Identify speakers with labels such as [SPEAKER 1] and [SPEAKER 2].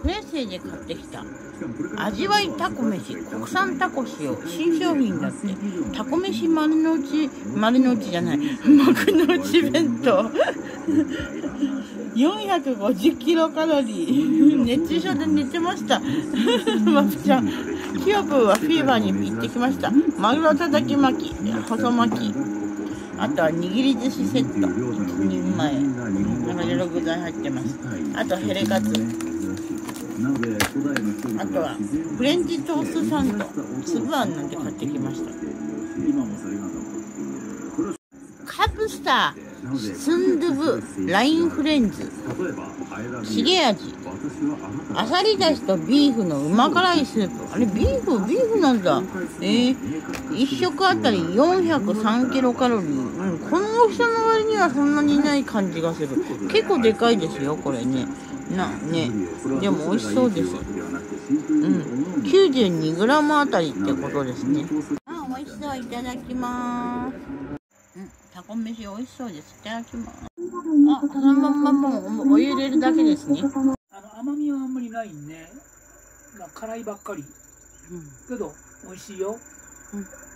[SPEAKER 1] プレッセで買ってきた味わいタコ飯、国産タコ使用、新商品だって。タコ飯丸の内じゃない、幕の内弁当450キロカロリー。熱中症で寝てましたまぷちゃん。キヨプーはフィーバーに行ってきました。マグロたたき巻き、細巻き、あとは握り寿司セット1人前、いろいろ具材入ってます。あとヘレカツ、あとはフレンチトーストサンド、粒あんなんて買ってきました。カプスター、スンドゥブ、ラインフレンズ、チゲ味、アサリだしとビーフのうま辛いスープ。あれビーフなんだ。1食あたり403キロカロリー。この大きさの割にはそんなにない感じがする。結構でかいですよこれね。でも美味しそうです。92グラムあたりってことですね。美味しそう。いただきます。タコ飯美味しそうです。いただきます。そのまんまもうお湯入れるだけですね。
[SPEAKER 2] 甘みはあんまりないね。辛いばっかり。けど美味しいよ。